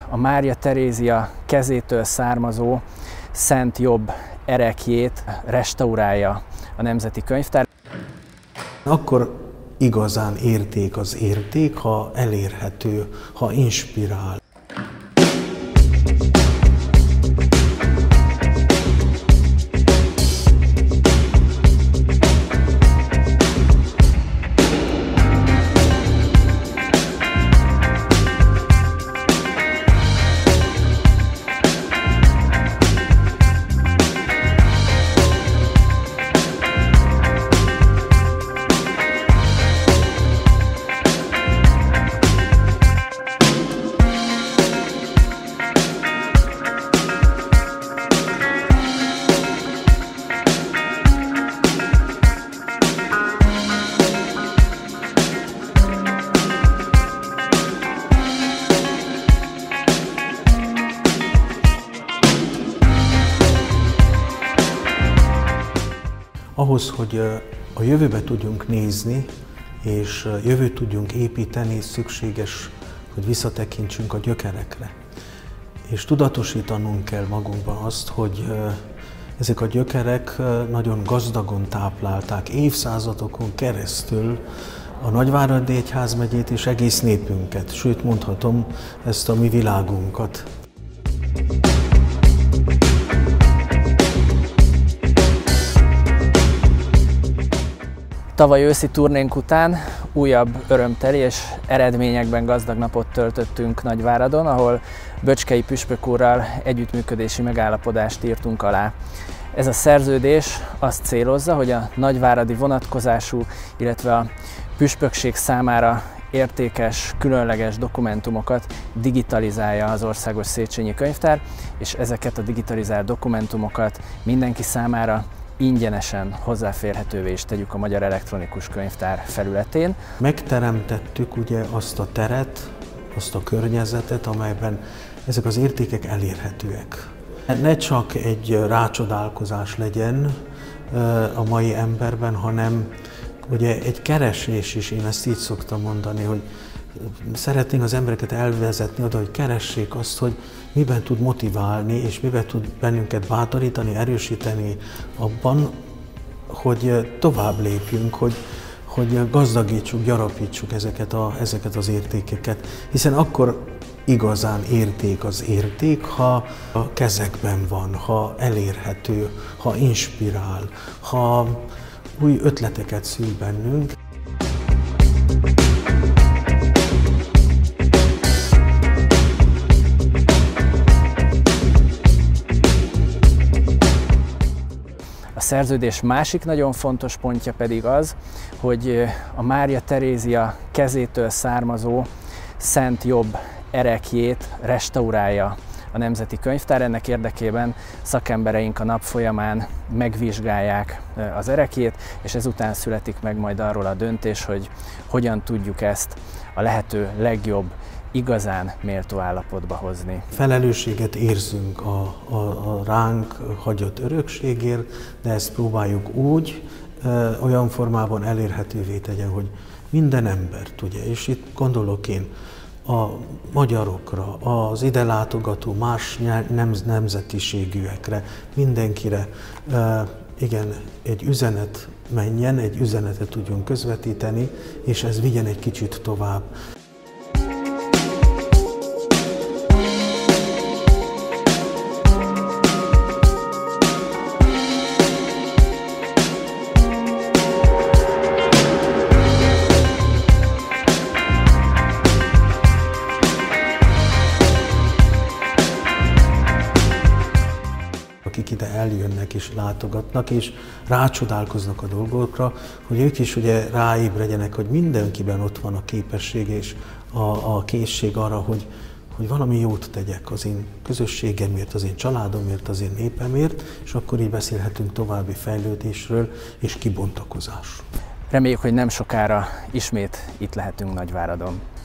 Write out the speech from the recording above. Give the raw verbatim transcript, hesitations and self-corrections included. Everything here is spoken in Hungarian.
a Mária Terézia kezétől származó Szent Jobb ereklyét restaurálja a Nemzeti Könyvtár. Akkor igazán érték az érték, ha elérhető, ha inspirál. Ahhoz, hogy a jövőbe tudjunk nézni, és jövőt tudjunk építeni, szükséges, hogy visszatekintsünk a gyökerekre. És tudatosítanunk kell magunkban azt, hogy ezek a gyökerek nagyon gazdagon táplálták évszázadokon keresztül a Nagyváradi Egyházmegyét és egész népünket, sőt mondhatom ezt a mi világunkat. Tavaly őszi turnénk után újabb örömteli és eredményekben gazdag napot töltöttünk Nagyváradon, ahol Böcskei püspök úrral együttműködési megállapodást írtunk alá. Ez a szerződés azt célozza, hogy a nagyváradi vonatkozású, illetve a püspökség számára értékes, különleges dokumentumokat digitalizálja az Országos Széchenyi Könyvtár, és ezeket a digitalizált dokumentumokat mindenki számára ingyenesen hozzáférhetővé is tegyük a Magyar Elektronikus Könyvtár felületén. Megteremtettük ugye azt a teret, azt a környezetet, amelyben ezek az értékek elérhetőek. Ne csak egy rácsodálkozás legyen a mai emberben, hanem ugye egy keresés is, én ezt így szoktam mondani, hogy szeretnénk az embereket elvezetni oda, hogy keressék azt, hogy miben tud motiválni, és miben tud bennünket bátorítani, erősíteni abban, hogy tovább lépjünk, hogy, hogy gazdagítsuk, gyarapítsuk ezeket, a, ezeket az értékeket. Hiszen akkor igazán érték az érték, ha a kezekben van, ha elérhető, ha inspirál, ha új ötleteket szül bennünk. A szerződés másik nagyon fontos pontja pedig az, hogy a Mária Terézia kezétől származó Szent Jobb ereklyét restaurálja a Nemzeti Könyvtár. Ennek érdekében szakembereink a nap folyamán megvizsgálják az ereklyét, és ezután születik meg majd arról a döntés, hogy hogyan tudjuk ezt a lehető legjobb, igazán méltó állapotba hozni. Felelősséget érzünk a, a, a ránk hagyott örökségért, de ezt próbáljuk úgy, ö, olyan formában elérhetővé tegyen, hogy minden embert, ugye, és itt gondolok én a magyarokra, az ide látogató más nem, nemzetiségűekre, mindenkire, ö, igen, egy üzenet menjen, egy üzenetet tudjon közvetíteni, és ez vigyen egy kicsit tovább. Akik ide eljönnek és látogatnak, és rácsodálkoznak a dolgokra, hogy ők is ugye ráébredjenek, hogy mindenkiben ott van a képesség és a, a készség arra, hogy, hogy valami jót tegyek az én közösségemért, az én családomért, az én népemért, és akkor így beszélhetünk további fejlődésről és kibontakozásról. Reméljük, hogy nem sokára ismét itt lehetünk Nagyváradon.